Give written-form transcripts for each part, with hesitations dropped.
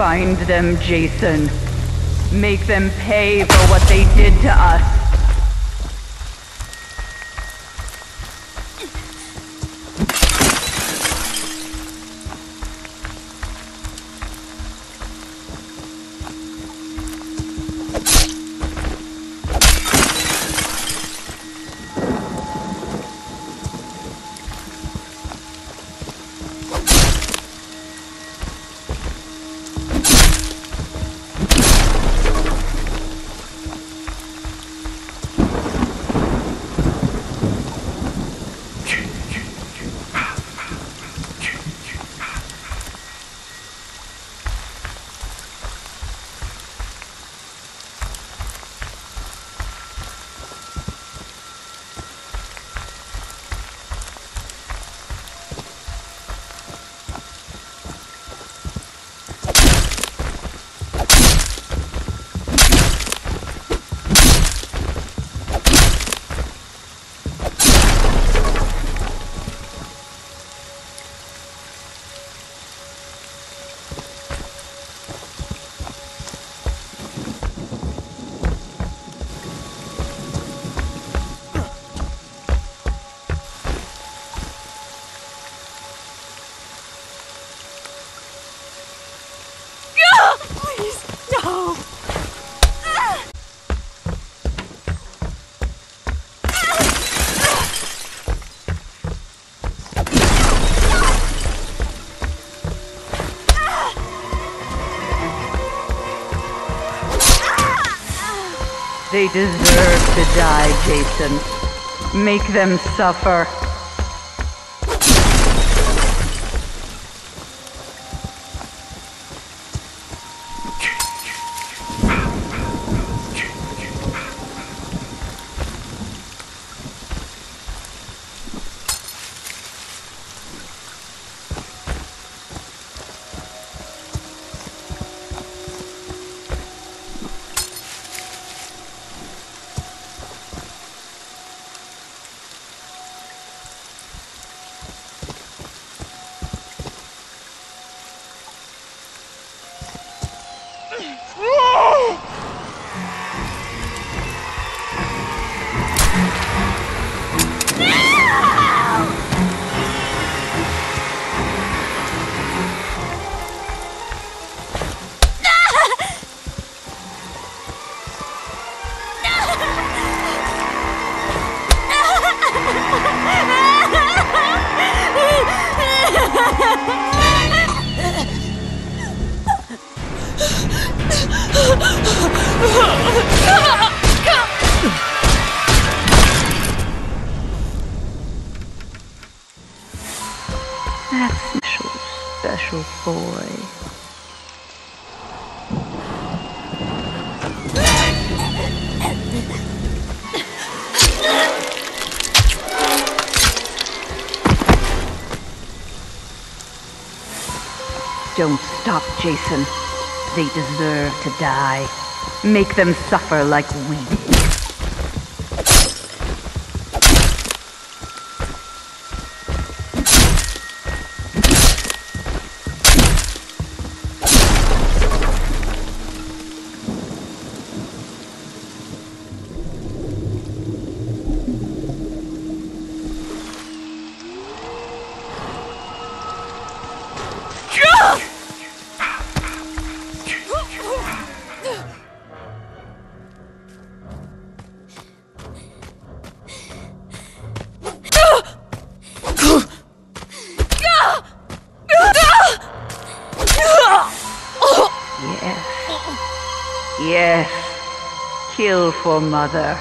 Find them, Jason. Make them pay for what they did to us. They deserve to die, Jason. Make them suffer. That special boy. Don't stop, Jason. They deserve to die. Make them suffer like we did. Yes, kill for Mother.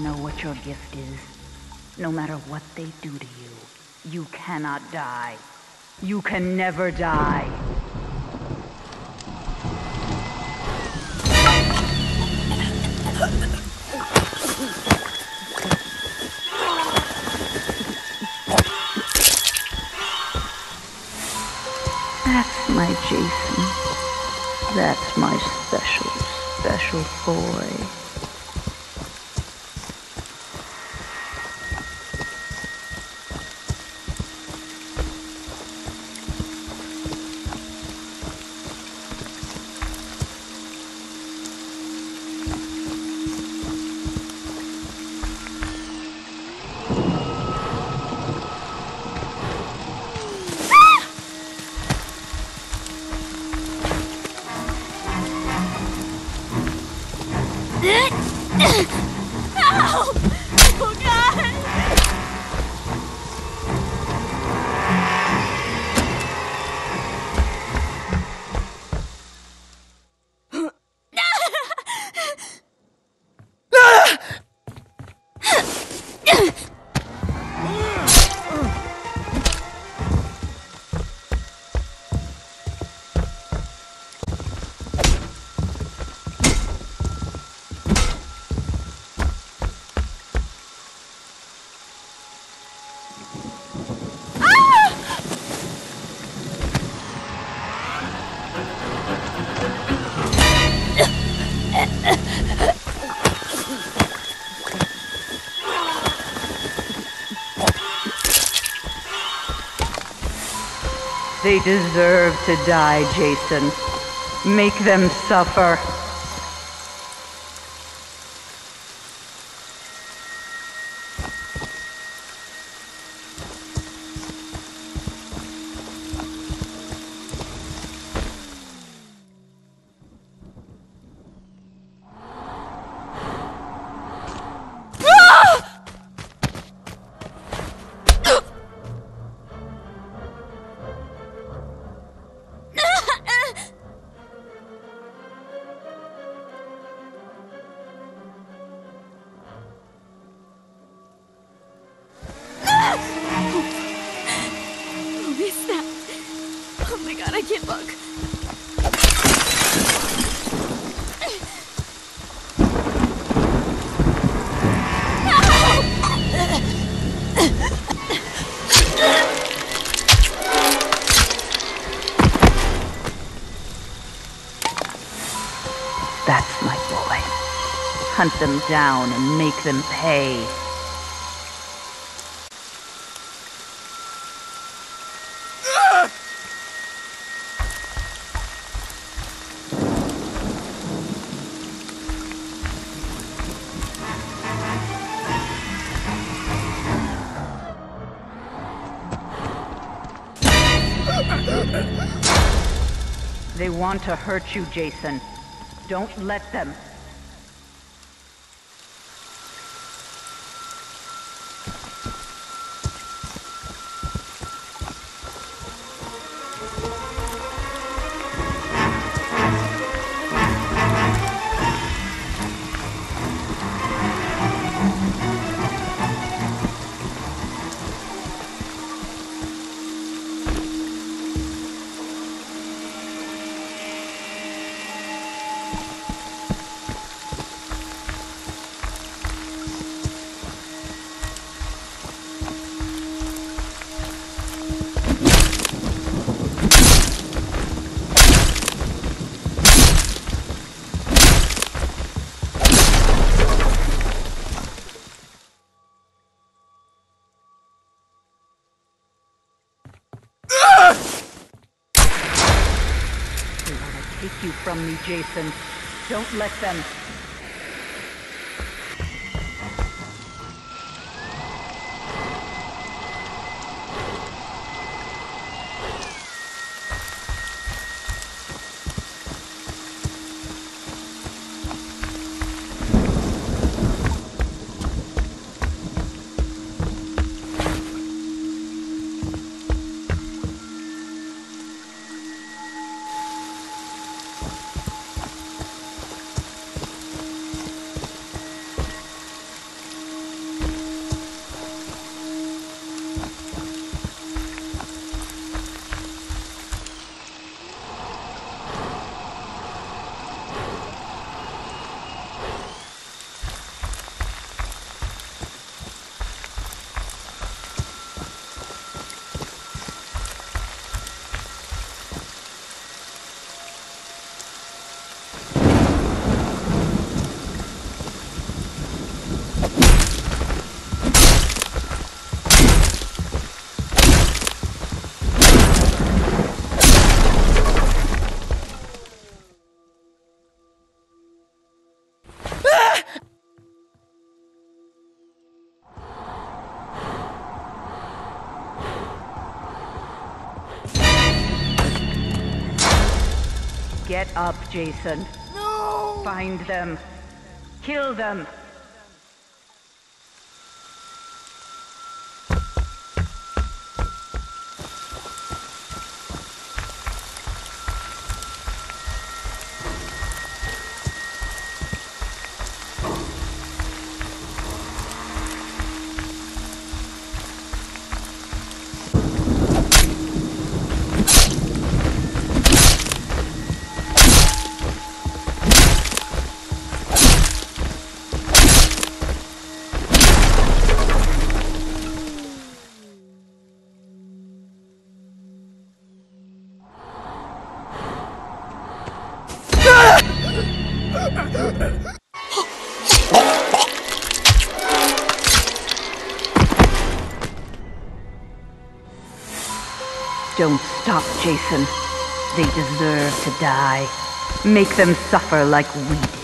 know what your gift is. No matter what they do to you, you cannot die. You can never die. That's my Jason. That's my special, special boy. Ow! Oh, God! They deserve to die, Jason. Make them suffer. Who is that? Oh my God, I can't look. That's my boy. Hunt them down and make them pay. They want to hurt you, Jason. Don't let them. Take you from me, Jason. Don't let them. Get up, Jason. No! Find them. Kill them. Don't stop, Jason. They deserve to die. Make them suffer like we did.